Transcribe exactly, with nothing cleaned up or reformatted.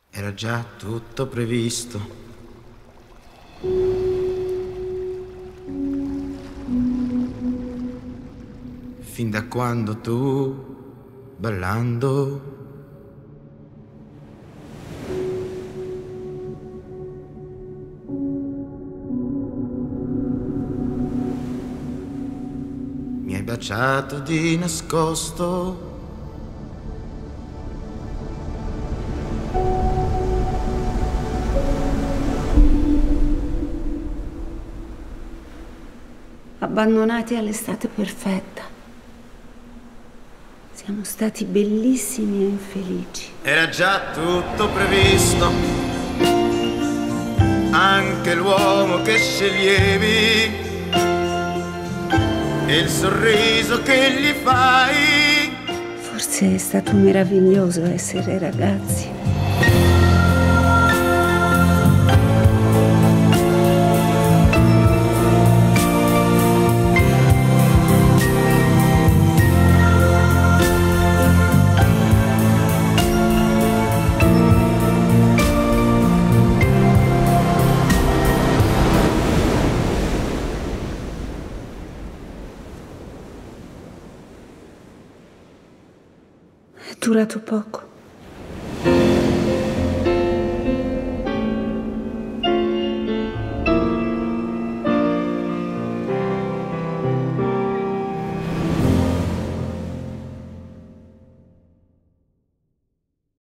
Era già tutto previsto. Fin da quando tu, ballando, mi hai baciato di nascosto. Abbandonati all'estate perfetta. Siamo stati bellissimi e infelici. Era già tutto previsto. Anche l'uomo che sceglievi e il sorriso che gli fai. Forse è stato meraviglioso essere ragazzi. È durato poco.